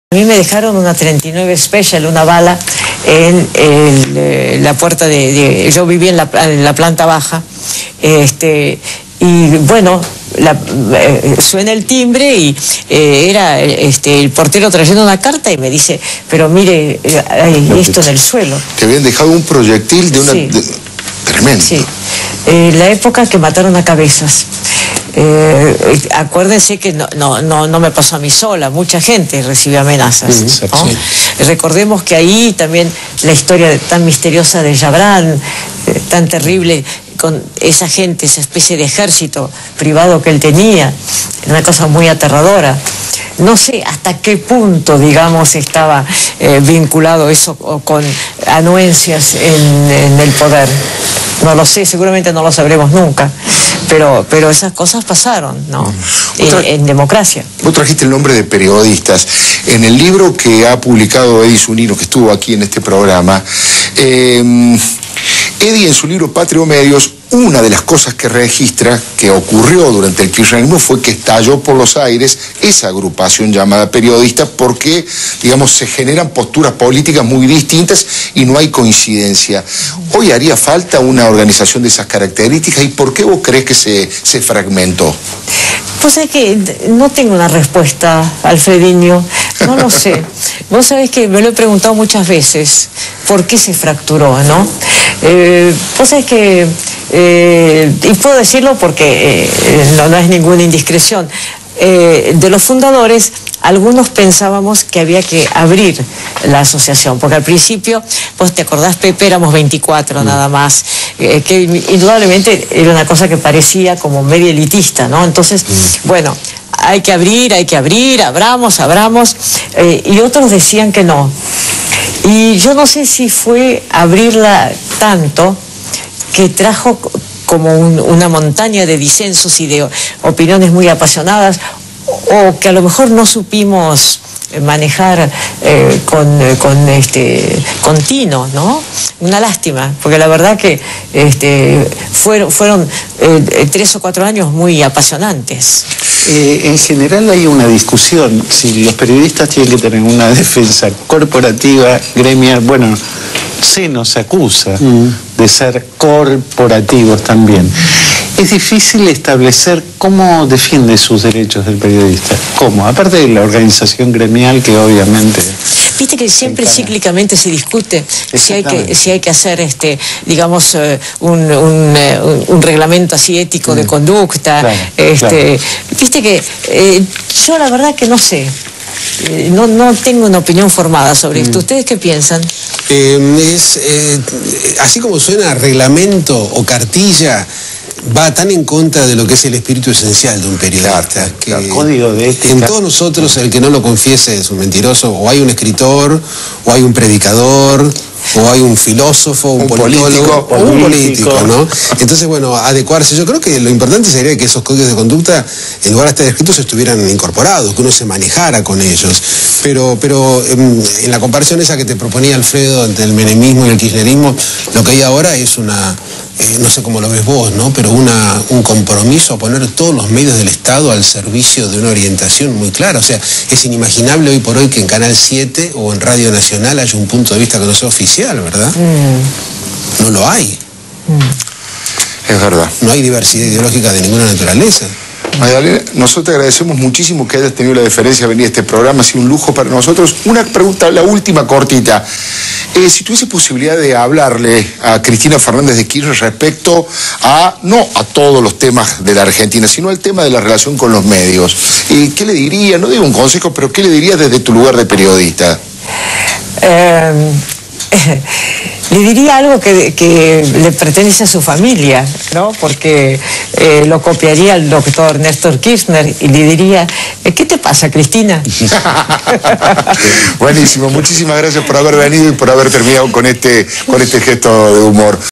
A mí me dejaron una 39 Special, una bala, en la puerta yo vivía en la planta baja, y bueno, suena el timbre y era el portero trayendo una carta y me dice, pero mire, hay esto en el suelo. Te habían dejado un proyectil de una... Sí. Tremendo. Sí, la época que mataron a Cabezas. Acuérdense que no me pasó a mí sola, mucha gente recibió amenazas, ¿no? Sí. Recordemos que ahí también la historia tan misteriosa de Jabrán, tan terrible, con esa gente, esa especie de ejército privado que él tenía, una cosa muy aterradora. No sé hasta qué punto, digamos, estaba vinculado eso con anuencias en el poder. No lo sé, seguramente no lo sabremos nunca, pero esas cosas pasaron, ¿no? En democracia. Vos trajiste el nombre de periodistas. En el libro que ha publicado Eddie Zunino, que estuvo aquí en este programa, Eddie en su libro Patria o Medios, una de las cosas que registra que ocurrió durante el kirchnerismo fue que estalló por los aires esa agrupación llamada periodistas porque, digamos, se generan posturas políticas muy distintas y no hay coincidencia. Hoy haría falta una organización de esas características, ¿y por qué vos crees que se fragmentó? Pues es que no tengo una respuesta, Alfredinho, no lo sé. Vos sabés que me lo he preguntado muchas veces, ¿por qué se fracturó, no? Vos sabés que, y puedo decirlo porque no es ninguna indiscreción, de los fundadores, algunos pensábamos que había que abrir la asociación, porque al principio, vos te acordás, Pepe, éramos 24 nada más, que indudablemente era una cosa que parecía como medio elitista, ¿no? Entonces, bueno, hay que abrir, abramos, y otros decían que no. Y yo no sé si fue abrirla tanto que trajo como una montaña de disensos y de opiniones muy apasionadas, o que a lo mejor no supimos manejar con tino, ¿no? Una lástima, porque la verdad que fueron 3 o 4 años muy apasionantes. En general hay una discusión si los periodistas tienen que tener una defensa corporativa, gremial. Bueno, se nos acusa de ser corporativos también. Es difícil establecer cómo defiende sus derechos del periodista. ¿Cómo? Aparte de la organización gremial que obviamente... Viste que siempre cíclicamente se discute si hay que hacer, digamos, un reglamento así ético de conducta. Claro, Viste que yo la verdad que no sé. No tengo una opinión formada sobre esto. ¿Ustedes qué piensan? Así como suena reglamento o cartilla, va tan en contra de lo que es el espíritu esencial de un periodista. El código de ética. En todos nosotros, el que no lo confiese es un mentiroso. O hay un escritor, o hay un predicador, o hay un filósofo, un politólogo, o un político, ¿no? Entonces, bueno, adecuarse. Yo creo que lo importante sería que esos códigos de conducta, en lugar de estar escritos, estuvieran incorporados, que uno se manejara con ellos. Pero en la comparación esa que te proponía Alfredo entre el menemismo y el kirchnerismo, lo que hay ahora es no sé cómo lo ves vos, ¿no? Pero un compromiso a poner todos los medios del Estado al servicio de una orientación muy clara. O sea, es inimaginable hoy por hoy que en Canal 7 o en Radio Nacional haya un punto de vista que no sea oficial, ¿verdad? No lo hay. Es verdad. No hay diversidad ideológica de ninguna naturaleza. Magdalena, nosotros te agradecemos muchísimo que hayas tenido la deferencia de venir a este programa, ha sido un lujo para nosotros. Una pregunta, la última cortita. Si tuviese posibilidad de hablarle a Cristina Fernández de Kirchner respecto no a todos los temas de la Argentina, sino al tema de la relación con los medios, ¿qué le diría? No digo un consejo, pero ¿qué le dirías desde tu lugar de periodista? Le diría algo que le pertenece a su familia, ¿no? Porque lo copiaría el doctor Néstor Kirchner y le diría, ¿qué te pasa, Cristina? Buenísimo, muchísimas gracias por haber venido y por haber terminado con este gesto de humor.